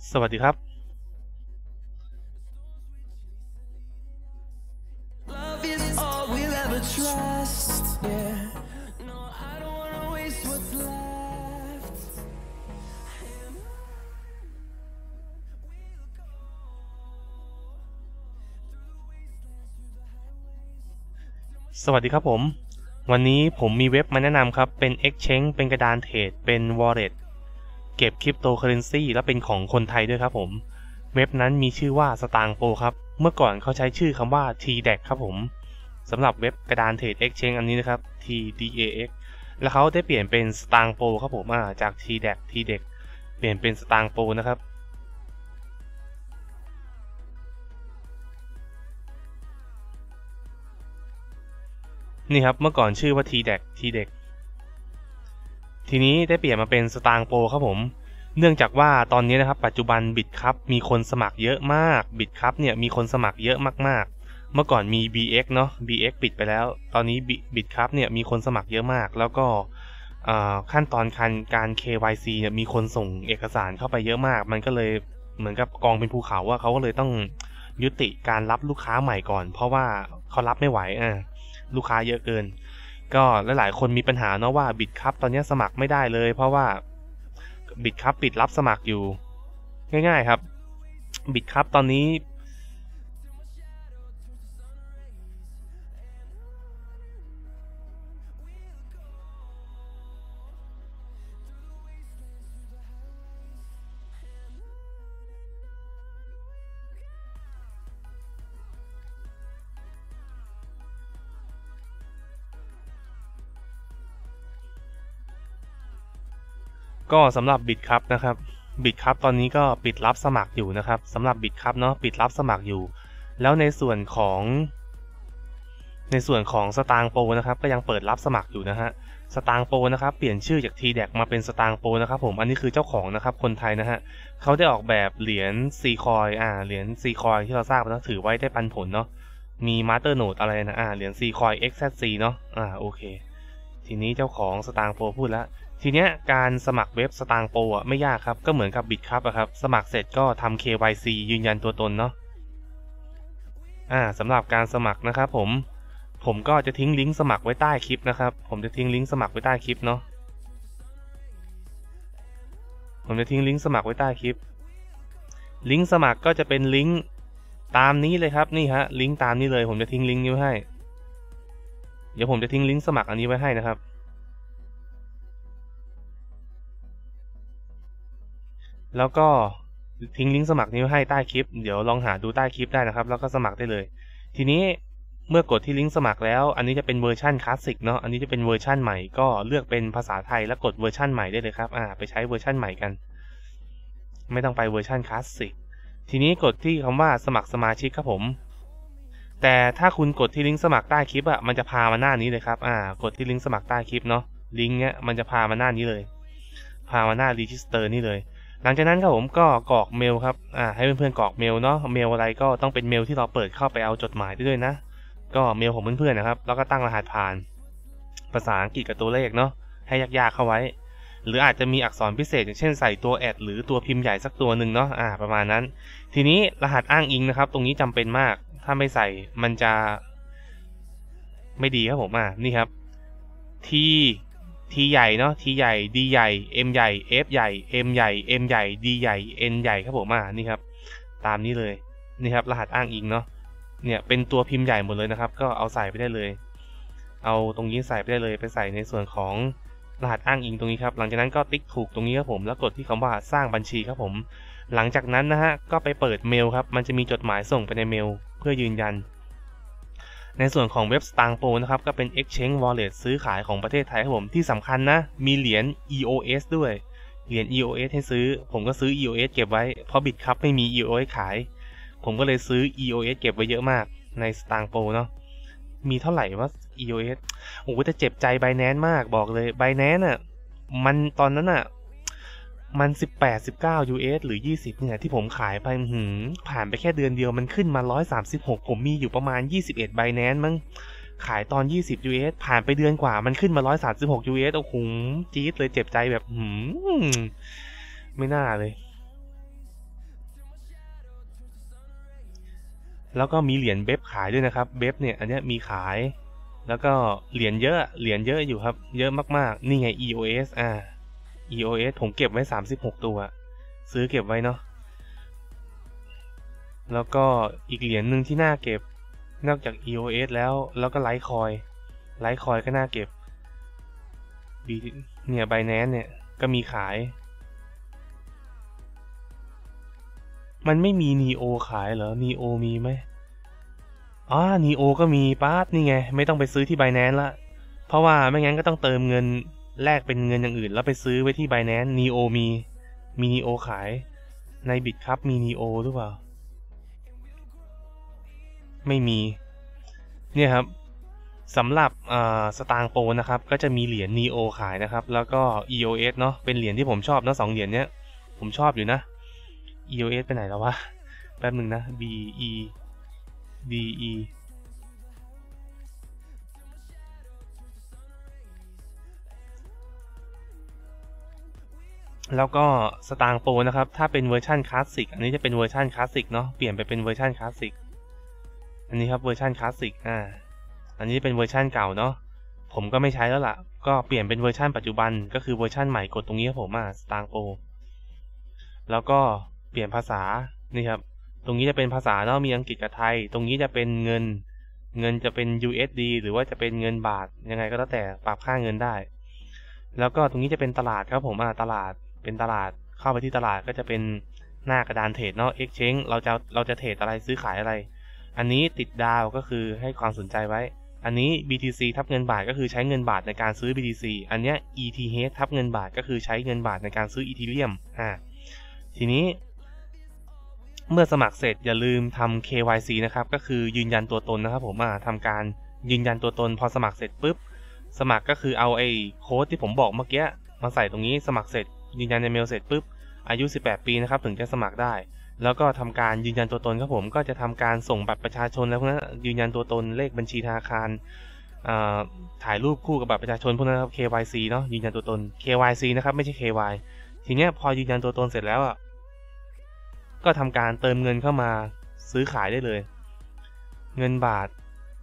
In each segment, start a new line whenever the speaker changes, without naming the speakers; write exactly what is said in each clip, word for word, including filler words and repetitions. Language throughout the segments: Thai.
สวัสดีครับสวัสดีครับผมวันนี้ผมมีเว็บมาแนะนำครับเป็น Exchange เป็นกระดานเทรดเป็น Wallet เก็บคริปโตเคอเรนซีและเป็นของคนไทยด้วยครับผมเว็บนั้นมีชื่อว่าสตางค์โปครับเมื่อก่อนเขาใช้ชื่อคำว่า ที ดี อี ซี ครับผมสำหรับเว็บกระดานเทรด Exchange อันนี้นะครับ ที ดี เอ เอ็กซ์ แล้วเขาได้เปลี่ยนเป็นสตางค์โปครับผมอ่าจาก ที ดี อี ซี ที ดี อี ซี เปลี่ยนเป็นสตางค์โปนะครับนี่ครับเมื่อก่อนชื่อว่า ที ดี อี ซี ที ดี อี ซี ทีนี้ได้เปลี่ยนมาเป็นสตางค์โปครับผมเนื่องจากว่าตอนนี้นะครับปัจจุบันบิตครับมีคนสมัครเยอะมากบิตครับเนี่ยมีคนสมัครเยอะมากๆเมื่อก่อนมี บี เอ็กซ์ เนาะ บี เอ็กซ์ ปิดไปแล้วตอนนี้บิตครับเนี่ยมีคนสมัครเยอะมากแล้วก็ขั้นตอนการการ เค วาย ซี เนี่ยมีคนส่งเอกสารเข้าไปเยอะมากมันก็เลยเหมือนกับกองเป็นภูเขาว่าเขาก็เลยต้องยุติการรับลูกค้าใหม่ก่อนเพราะว่าเขารับไม่ไหวอ่ะลูกค้าเยอะเกินก็หลายๆคนมีปัญหาเนาะว่าบิตครับตอนนี้สมัครไม่ได้เลยเพราะว่าบิตครับปิดรับสมัครอยู่ง่ายๆครับบิตครับตอนนี้ก็สำหรับบิตครับนะครับบิตครับตอนนี้ก็ปิดรับสมัครอยู่นะครับสำหรับบิตครับเนาะปิดรับสมัครอยู่แล้วในส่วนของในส่วนของสตางค์โปนะครับก็ยังเปิดรับสมัครอยู่นะฮะสตางค์โปนะครับเปลี่ยนชื่อจาก ที ดี อี ซี มาเป็นสตางค์โปนะครับผมอันนี้คือเจ้าของนะครับคนไทยนะฮะเขาได้ออกแบบเหรียญซีคอยอ่าเหรียญซีคอยที่เราทราบนะถือไว้ได้ปันผลเนาะมีมาสเตอร์โนดอะไรนะอ่าเหรียญซีคอย เอ็กซ์ แซด ซี เนาะอ่าโอเคทีนี้เจ้าของสตางค์โปพูดแล้วทีเนี้ยการสมัครเว็บสตางค์โปอ่ะไม่ยากครับก็เหมือนกับบิตครับอะครับสมัครเสร็จก็ทำ เค วาย ซี ยืนยันตัวตนเนาะอ่าสำหรับการสมัครนะครับผมผมก็จะทิ้งลิงก์สมัครไว้ใต้คลิปนะครับผมจะทิ้งลิงก์สมัครไว้ใต้คลิปเนาะผมจะทิ้งลิงก์สมัครไว้ใต้คลิปลิงก์สมัครก็จะเป็นลิงก์ตามนี้เลยครับนี่ฮะลิงก์ตามนี้เลยผมจะทิ้งลิงก์นี้ไว้ให้เดี๋ยวผมจะทิ้งลิงก์สมัครอันนี้ไว้ให้นะครับแล้วก็ทิ้งลิงก์สมัครนี้ไว้ให้ใต้คลิปเดี๋ยวลองหาดูใต้คลิปได้นะครับแล้วก็สมัครได้เลยทีนี้เมื่อกดที่ลิงก์สมัครแล้วอันนี้จะเป็นเวอร์ชันคลาสสิกเนาะอันนี้จะเป็นเวอร์ชันใหม่ก็เลือกเป็นภาษาไทยแล้วกดเวอร์ชันใหม่ได้เลยครับอ่าไปใช้เวอร์ชันใหม่กันไม่ต้องไปเวอร์ชันคลาสสิกทีนี้กดที่คำว่าสมัครสมาชิกครับผมแต่ถ้าคุณกดที่ลิงก์สมัครใต้คลิปอ่ะมันจะพามาหน้านี้เลยครับอ่ากดที่ลิงก์สมัครใต้คลิปเนาะลิงก์เนี้ยมันจะพามาหน้านี้เลยพามาหน้า Register นี่เลยหลังจากนั้นครับผมก็กรอกเมลครับอ่าให้เพื่อนๆกรอกเมลเนาะเมลอะไรก็ต้องเป็นเมลที่เราเปิดเข้าไปเอาจดหมายได้ด้วยนะก็เมลของเพื่อนๆนะครับแล้วก็ตั้งรหัสผ่านภาษาอังกฤษกับตัวเลขเนาะให้ยากๆเข้าไว้หรืออาจจะมีอักษรพิเศษอย่างเช่นใส่ตัวแอดหรือตัวพิมพ์ใหญ่สักตัวหนึ่งเนาะอ่าประมาณนั้นทีนี้รหัสอ้างอิงนะครับตรงนี้จำเป็นมากถ้าไม่ใส่มันจะไม่ดีครับผมอ่านี่ครับ T T ใหญ่เนาะ T ใหญ่ D ใหญ่ M ใหญ่ F ใหญ่ M ใหญ่ M ใหญ่ D ใหญ่ N ใหญ่ครับผมอ่านี่ครับตามนี้เลยนี่ครับรหัสอ้างอิงเนาะเนี่ยเป็นตัวพิมพ์ใหญ่หมดเลยนะครับก็เอาใส่ไปได้เลยเอาตรงนี้ใส่ไปได้เลยไปใส่ในส่วนของรหัสอ้างอิงตรงนี้ครับหลังจากนั้นก็ติ๊กถูกตรงนี้ครับผมแล้วกดที่คำว่าสร้างบัญชีครับผมหลังจากนั้นนะฮะก็ไปเปิดเมลครับมันจะมีจดหมายส่งไปในเมลเพื่อยืนยันในส่วนของเว็บสตางค์โปนะครับก็เป็น Exchange Wallet ซื้อขายของประเทศไทยครับผมที่สำคัญนะมีเหรียญ อี โอ เอส ด้วยเหรียญ อี โอ เอส ให้ซื้อผมก็ซื้อ อี โอ เอส เก็บไว้เพราะบิตครับไม่มี อี โอ เอส ขายผมก็เลยซื้อ อี โอ เอส เก็บไว้เยอะมากในสตางค์โปเนาะมีเท่าไหร่ว่า อี โอ เอส โอ้โหจะเจ็บใจ Binance มากบอกเลย Binance อ่ะมันตอนนั้นอ่ะมันสิบแปด สิบเก้า ยู เอส หรือยี่สิบเนี่ยที่ผมขายไปหืมผ่านไปแค่เดือนเดียวมันขึ้นมาหนึ่งร้อยสามสิบหกผมมีอยู่ประมาณยี่สิบเอ็ด Binance มั้งขายตอนยี่สิบ ยู เอส ผ่านไปเดือนกว่ามันขึ้นมาหนึ่งร้อยสามสิบหก ยู เอส โอ้โหจี๊ดเลยเจ็บใจแบบหืมไม่น่าเลยแล้วก็มีเหรียญเบฟขายด้วยนะครับเบฟเนี่ยอันนี้มีขายแล้วก็เหรียญเยอะเหรียญเยอะอยู่ครับเยอะมากๆนี่ไง อี โอ เอส อ่า อี โอ เอส ผมเก็บไว้สามสิบหกตัวซื้อเก็บไว้เนาะแล้วก็อีกเหรียญหนึ่งที่น่าเก็บนอกจาก อี โอ เอส แล้วแล้วก็ไลท์คอยไลท์คอยก็น่าเก็บเนี่ย Binance เนี่ยก็มีขายมันไม่มี นี โอ ขายเหรอ นี โอ มีไหมอ๋อ นี โอ ก็มีป๊าดนี่ไงไม่ต้องไปซื้อที่ Binance ละเพราะว่าไม่งั้นก็ต้องเติมเงินแลกเป็นเงินอย่างอื่นแล้วไปซื้อไว้ที่ Binance นี โอ มีมี นี โอ ขายใน Bitcup มี นี โอ หรือเปล่าไม่มีเนี่ยครับสำหรับสตางค์โปรนะครับก็จะมีเหรียญ นี โอ ขายนะครับแล้วก็ อี โอ เอส เนาะเป็นเหรียญที่ผมชอบเนาะสองเหรียญเนี้ยผมชอบอยู่นะ อี โอ เอส ไปไหนแล้ววะแป๊บหนึ่งนะ B E D E แล้วก็สตางค์โปรนะครับถ้าเป็นเวอร์ชันคลาสสิกอันนี้จะเป็นเวอร์ชันคลาสสิกเนาะเปลี่ยนไปเป็นเวอร์ชันคลาสสิกอันนี้ครับเวอร์ชันคลาสสิกอ่าอันนี้เป็นเวอร์ชันเก่าเนาะผมก็ไม่ใช้แล้วล่ะก็เปลี่ยนเป็นเวอร์ชันปัจจุบันก็คือเวอร์ชันใหม่กดตรงนี้ครับผมอ่ะสตางค์โปรแล้วก็เปลี่ยนภาษานี่ครับตรงนี้จะเป็นภาษาเนาะมีอังกฤษกับไทยตรงนี้จะเป็นเงินเงินจะเป็น ยู เอส ดี หรือว่าจะเป็นเงินบาทยังไงก็แล้วแต่ปรับค่าเงินได้แล้วก็ตรงนี้จะเป็นตลาดครับผมอ่ะตลาดเป็นตลาดเข้าไปที่ตลาดก็จะเป็นหน้ากระดานเทรดเนาะ Exchange เราจะเราจะเทรดอะไรซื้อขายอะไรอันนี้ติดดาวก็คือให้ความสนใจไว้อันนี้ บี ที ซี ทับเงินบาทก็คือใช้เงินบาทในการซื้อ บี ที ซี อันนี้ อี ที เอช ทับเงินบาทก็คือใช้เงินบาทในการซื้อ Ethereum อ่าทีนี้เมื่อสมัครเสร็จอย่าลืมทำ เค วาย ซี นะครับก็คือยืนยันตัวตนนะครับผมอ่าทำการยืนยันตัวตนพอสมัครเสร็จปุ๊บสมัครก็คือเอาไอ้โค้ดที่ผมบอกเมื่อกี้มาใส่ตรงนี้สมัครเสร็จยืนยันในเมลเสร็จปุ๊บอายุสิบแปดปีนะครับถึงจะสมัครได้แล้วก็ทำการยืนยันตัวตนครับผมก็จะทำการส่งบัตรประชาชนแล้วพวกนั้นยืนยันตัวตนเลขบัญชีธนาคารถ่ายรูปคู่กับบัตรประชาชนพวกนั้นครับ เค วาย ซี เนาะยืนยันตัวตน เค วาย ซี นะครับไม่ใช่ เค วาย ทีเนี้ยพอยืนยันตัวตนเสร็จแล้วอ่ะก็ทำการเติมเงินเข้ามาซื้อขายได้เลยเงินบาท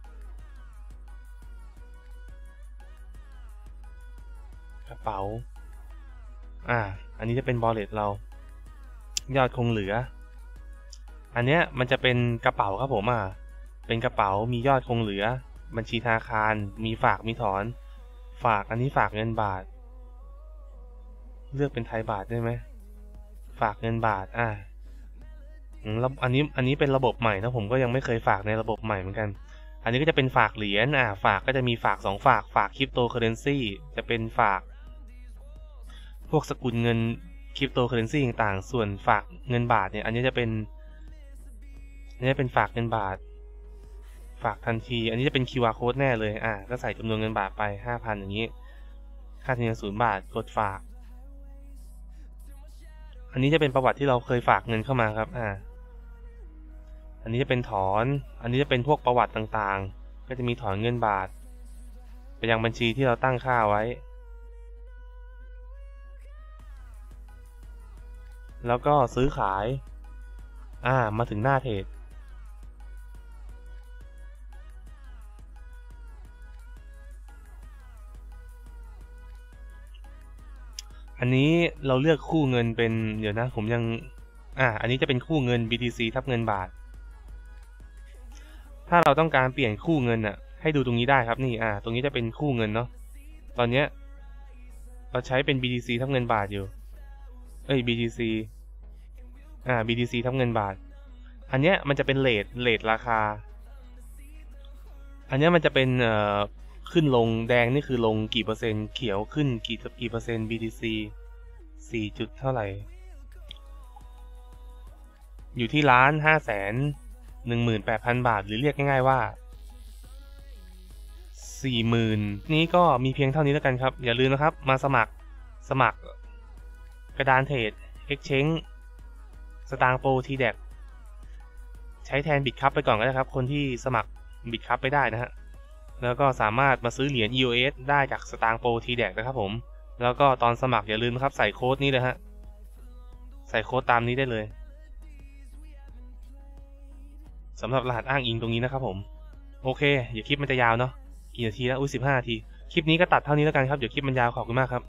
กระเป๋าอ่าอันนี้จะเป็น wallet เรายอดคงเหลืออันเนี้ยมันจะเป็นกระเป๋าครับผมอ่ะเป็นกระเป๋ามียอดคงเหลือบัญชีธนาคารมีฝากมีถอนฝากอันนี้ฝากเงินบาทเลือกเป็นไทยบาทได้ไหมฝากเงินบาทอ่าแล้วอันนี้อันนี้เป็นระบบใหม่นะผมก็ยังไม่เคยฝากในระบบใหม่เหมือนกันอันนี้ก็จะเป็นฝากเหรียญอ่าฝากก็จะมีฝากสองฝากฝากคริปโตเคอเรนซีจะเป็นฝากพวกสกุลเงินคริปโตเคอเรนซีต่างๆส่วนฝากเงินบาทเนี่ยอันนี้จะเป็นอันนี้เป็นฝากเงินบาทฝากทันทีอันนี้จะเป็น คิว อาร์ code แน่เลยอ่าก็ใส่จำนวนเงินบาทไป ห้าพัน อย่างนี้ค่าธรรมเนียมศูนย์บาทกดฝากอันนี้จะเป็นประวัติที่เราเคยฝากเงินเข้ามาครับอ่าอันนี้จะเป็นถอนอันนี้จะเป็นพวกประวัติต่างๆก็จะมีถอนเงินบาทไปยังบัญชีที่เราตั้งค่าไว้แล้วก็ซื้อขายอ่ามาถึงหน้าเทรดอันนี้เราเลือกคู่เงินเป็นเดี๋ยวนะผมยังอ่าอันนี้จะเป็นคู่เงิน บี ที ซี ทับเงินบาทถ้าเราต้องการเปลี่ยนคู่เงินอ่ะให้ดูตรงนี้ได้ครับนี่อ่าตรงนี้จะเป็นคู่เงินเนาะตอนเนี้ยเราใช้เป็น บี ที ซี ทับเงินบาทอยู่เอ้ย บี ที ซี อ่า บี ที ซี ทับเงินบาทอันเนี้ยมันจะเป็นเรทเรทราคาอันเนี้ยมันจะเป็นเอ่อขึ้นลงแดงนี่คือลงกี่เปอร์เซ็นต์เขียวขึ้นกี่กี่เปอร์เซ็นต์ บี ที ซี สี่จุดเท่าไหร่อยู่ที่ล้านห้าแสนหนึ่งหมื่นแปดพันบาทหรือเรียกง่ายๆว่าสี่หมื่นนี้ก็มีเพียงเท่านี้แล้วกันครับอย่าลืมนะครับมาสมัครสมัครกระดานเทรด Exchange สตางค์โปร ที แดก ใช้แทน Bitcup ไปก่อนก็ได้ครับคนที่สมัคร Bitcup ไปได้นะฮะแล้วก็สามารถมาซื้อเหรียญ อี โอ เอส ได้จากสตางค์โปร ที แดก นะครับผมแล้วก็ตอนสมัครอย่าลืมนะครับใส่โค้ดนี้เลยฮะใส่โค้ดตามนี้ได้เลยสำหรับรหัสอ้างอิงตรงนี้นะครับผมโอเคเดี๋ยวคลิปมันจะยาวเนาะกี่นาทีแล้วอุ้ยสิบห้านาทีคลิปนี้ก็ตัดเท่านี้แล้วกันครับเดี๋ยวคลิปมันยาวขอบคุณมากครับ